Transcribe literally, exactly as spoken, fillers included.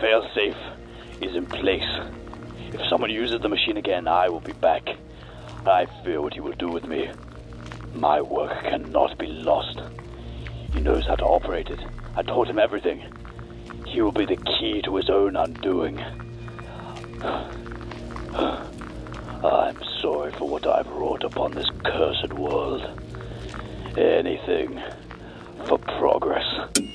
failsafe is in place. If someone uses the machine again, I will be back. I fear what he will do with me. My work cannot be lost. He knows how to operate it. I taught him everything. He will be the key to his own undoing. I'm sorry for what I've wrought upon this cursed world. Anything for progress.